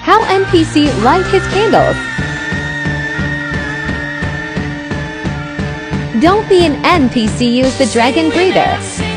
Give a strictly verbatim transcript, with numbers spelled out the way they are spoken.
How N P C light his candles. Don't be an N P C, use the dragon breather.